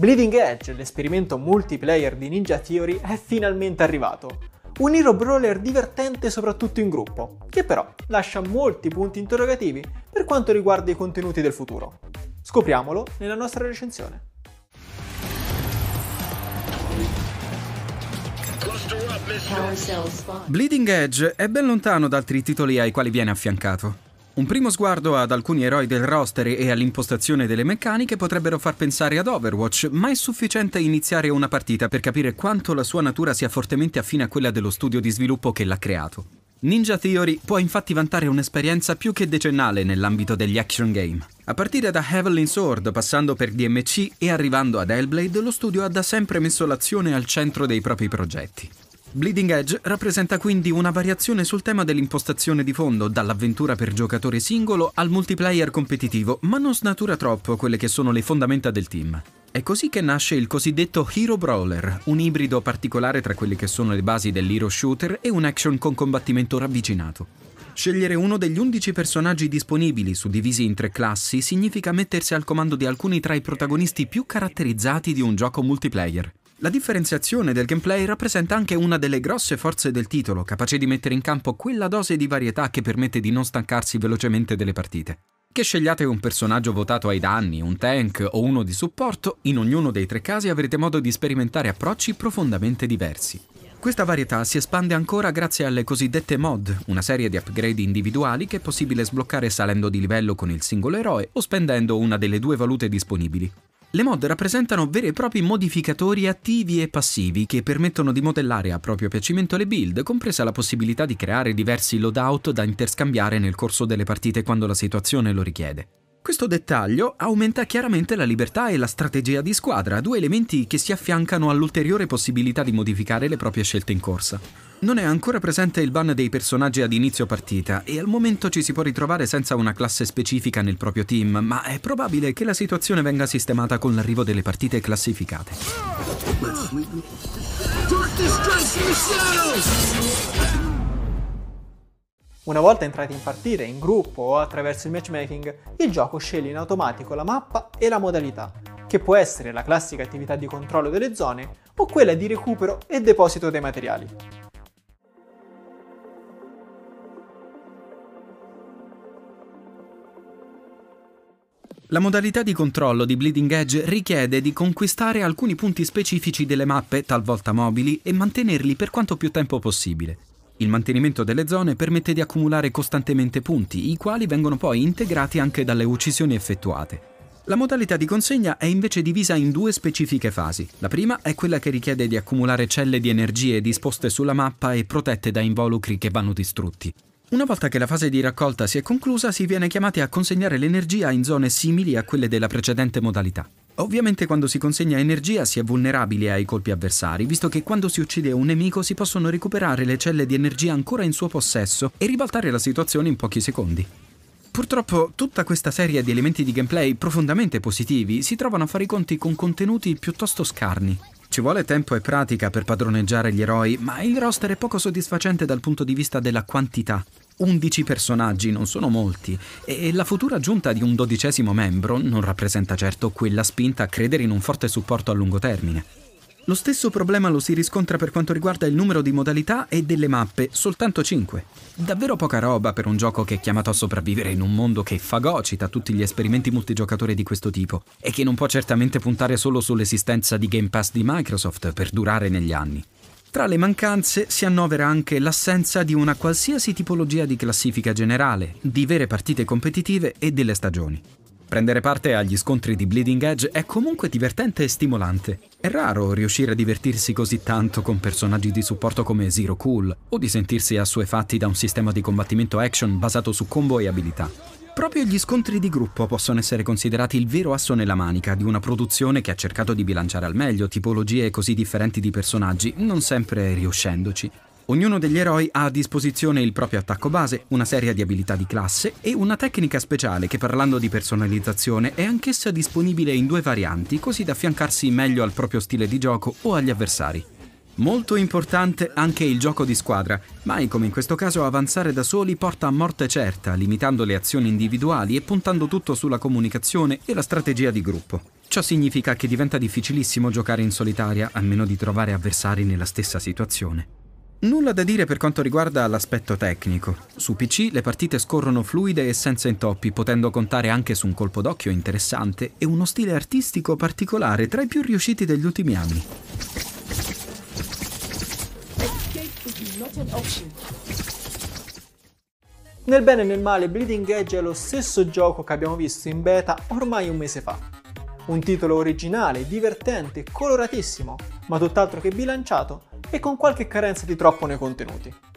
Bleeding Edge, l'esperimento multiplayer di Ninja Theory, è finalmente arrivato. Un hero brawler divertente soprattutto in gruppo, che però lascia molti punti interrogativi per quanto riguarda i contenuti del futuro. Scopriamolo nella nostra recensione. Bleeding Edge è ben lontano da altri titoli ai quali viene affiancato. Un primo sguardo ad alcuni eroi del roster e all'impostazione delle meccaniche potrebbero far pensare ad Overwatch, ma è sufficiente iniziare una partita per capire quanto la sua natura sia fortemente affine a quella dello studio di sviluppo che l'ha creato. Ninja Theory può infatti vantare un'esperienza più che decennale nell'ambito degli action game. A partire da Heavenly Sword, passando per DMC e arrivando ad Hellblade, lo studio ha da sempre messo l'azione al centro dei propri progetti. Bleeding Edge rappresenta quindi una variazione sul tema dell'impostazione di fondo, dall'avventura per giocatore singolo al multiplayer competitivo, ma non snatura troppo quelle che sono le fondamenta del team. È così che nasce il cosiddetto Hero Brawler, un ibrido particolare tra quelle che sono le basi dell'hero shooter e un action con combattimento ravvicinato. Scegliere uno degli 11 personaggi disponibili, suddivisi in 3 classi, significa mettersi al comando di alcuni tra i protagonisti più caratterizzati di un gioco multiplayer. La differenziazione del gameplay rappresenta anche una delle grosse forze del titolo, capace di mettere in campo quella dose di varietà che permette di non stancarsi velocemente delle partite. Che scegliate un personaggio votato ai danni, un tank o uno di supporto, in ognuno dei 3 casi avrete modo di sperimentare approcci profondamente diversi. Questa varietà si espande ancora grazie alle cosiddette mod, una serie di upgrade individuali che è possibile sbloccare salendo di livello con il singolo eroe o spendendo una delle 2 valute disponibili. Le mod rappresentano veri e propri modificatori attivi e passivi che permettono di modellare a proprio piacimento le build, compresa la possibilità di creare diversi loadout da interscambiare nel corso delle partite quando la situazione lo richiede. Questo dettaglio aumenta chiaramente la libertà e la strategia di squadra, 2 elementi che si affiancano all'ulteriore possibilità di modificare le proprie scelte in corsa. Non è ancora presente il ban dei personaggi ad inizio partita e al momento ci si può ritrovare senza una classe specifica nel proprio team, ma è probabile che la situazione venga sistemata con l'arrivo delle partite classificate. Una volta entrati in partita, in gruppo o attraverso il matchmaking, il gioco sceglie in automatico la mappa e la modalità, che può essere la classica attività di controllo delle zone o quella di recupero e deposito dei materiali. La modalità di controllo di Bleeding Edge richiede di conquistare alcuni punti specifici delle mappe, talvolta mobili, e mantenerli per quanto più tempo possibile. Il mantenimento delle zone permette di accumulare costantemente punti, i quali vengono poi integrati anche dalle uccisioni effettuate. La modalità di consegna è invece divisa in 2 specifiche fasi. La prima è quella che richiede di accumulare celle di energie disposte sulla mappa e protette da involucri che vanno distrutti. Una volta che la fase di raccolta si è conclusa, si viene chiamati a consegnare l'energia in zone simili a quelle della precedente modalità. Ovviamente quando si consegna energia si è vulnerabili ai colpi avversari, visto che quando si uccide un nemico si possono recuperare le celle di energia ancora in suo possesso e ribaltare la situazione in pochi secondi. Purtroppo tutta questa serie di elementi di gameplay profondamente positivi si trovano a fare i conti con contenuti piuttosto scarni. Ci vuole tempo e pratica per padroneggiare gli eroi, ma il roster è poco soddisfacente dal punto di vista della quantità. 11 personaggi non sono molti, e la futura aggiunta di un 12° membro non rappresenta certo quella spinta a credere in un forte supporto a lungo termine. Lo stesso problema lo si riscontra per quanto riguarda il numero di modalità e delle mappe, soltanto 5. Davvero poca roba per un gioco che è chiamato a sopravvivere in un mondo che fagocita tutti gli esperimenti multigiocatore di questo tipo e che non può certamente puntare solo sull'esistenza di Game Pass di Microsoft per durare negli anni. Tra le mancanze si annovera anche l'assenza di una qualsiasi tipologia di classifica generale, di vere partite competitive e delle stagioni. Prendere parte agli scontri di Bleeding Edge è comunque divertente e stimolante. È raro riuscire a divertirsi così tanto con personaggi di supporto come Zero Cool o di sentirsi assuefatti da un sistema di combattimento action basato su combo e abilità. Proprio gli scontri di gruppo possono essere considerati il vero asso nella manica di una produzione che ha cercato di bilanciare al meglio tipologie così differenti di personaggi, non sempre riuscendoci. Ognuno degli eroi ha a disposizione il proprio attacco base, una serie di abilità di classe e una tecnica speciale che, parlando di personalizzazione, è anch'essa disponibile in 2 varianti, così da affiancarsi meglio al proprio stile di gioco o agli avversari. Molto importante anche il gioco di squadra, mai come in questo caso avanzare da soli porta a morte certa, limitando le azioni individuali e puntando tutto sulla comunicazione e la strategia di gruppo. Ciò significa che diventa difficilissimo giocare in solitaria a meno di trovare avversari nella stessa situazione. Nulla da dire per quanto riguarda l'aspetto tecnico. Su PC le partite scorrono fluide e senza intoppi, potendo contare anche su un colpo d'occhio interessante e uno stile artistico particolare tra i più riusciti degli ultimi anni. Nel bene e nel male, Bleeding Edge è lo stesso gioco che abbiamo visto in beta ormai un mese fa. Un titolo originale, divertente, coloratissimo, ma tutt'altro che bilanciato e con qualche carenza di troppo nei contenuti.